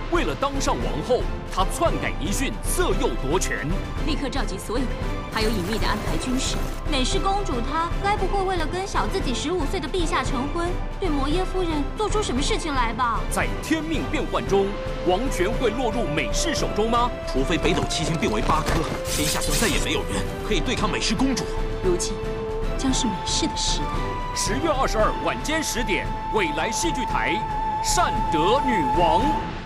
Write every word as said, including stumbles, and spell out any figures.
为了当上王后，她篡改遗训，色诱夺权。 立刻召集所有人，还有隐秘的安排军事。美氏公主她该不会为了跟小自己十五岁的陛下成婚，对摩耶夫人做出什么事情来吧？ 在天命变幻中，王权会落入美氏手中吗？ 除非北斗七星变为八颗，天下就再也没有人可以对抗美氏公主。 如今将是美氏的时代。 十月二十二晚间十点，未来戏剧台，善德女王。